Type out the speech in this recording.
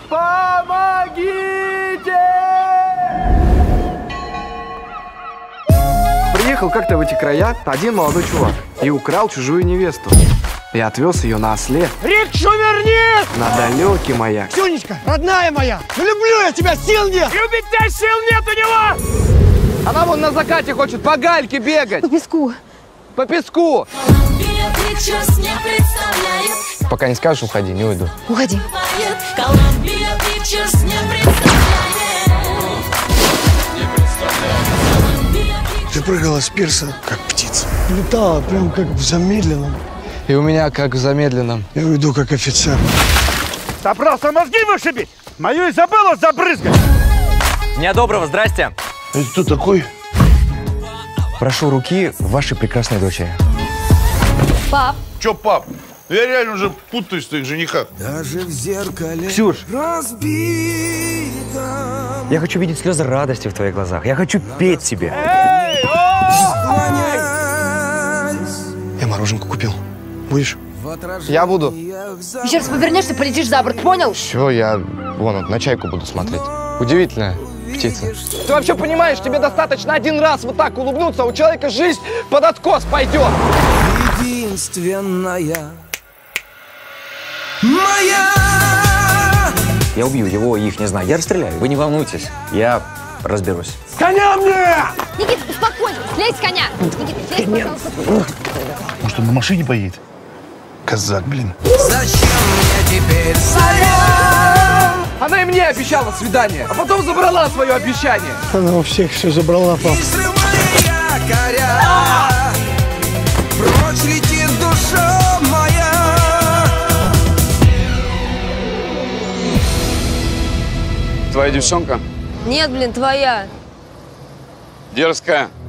Помогите! Приехал как-то в эти края один молодой чувак и украл чужую невесту. И отвез ее на осле. Рикшу верни! На далекий маяк. Сюнечка, родная моя, ну люблю я тебя, сил нет! Любить тебя сил нет у него! Она вон на закате хочет по гальке бегать. По песку. По песку. Пока не скажешь, уходи, не уйду. Уходи. Ты прыгала с пирса, как птица. Летала прям как в замедленном. И у меня как в замедленном. Я уйду как офицер. Да просто мозги вышибить! Мою и забыла забрызгать! Дня доброго, здрасте. Это кто такой? Прошу руки вашей прекрасной дочери. Пап. Чё, пап? Я реально уже путаюсь в твоих женихах. Даже в зеркале. Ксюш, разбито. я хочу видеть слезы радости в твоих глазах. Я хочу петь тебе. Я мороженку купил. Будешь? Я буду. Еще раз повернешься, полетишь за борт, понял? Все, я вон на чайку буду смотреть. Удивительная птица. Ты вообще понимаешь, тебе достаточно один раз вот так улыбнуться, у человека жизнь под откос пойдет. Единственная моя. Я убью его и их, не знаю. Я расстреляю. Вы не волнуйтесь. Я разберусь. Коня мне! Никита, успокойся, слезь с коня. Никита, слезь, пожалуйста. Может, он на машине поедет? Казак, блин. Зачем мне теперь заря? Она и мне обещала свидание, а потом забрала свое обещание. Она у всех все забрала, пап. Прочь летит душа моя. Твоя девчонка? Нет, блин, твоя. Дерзкая.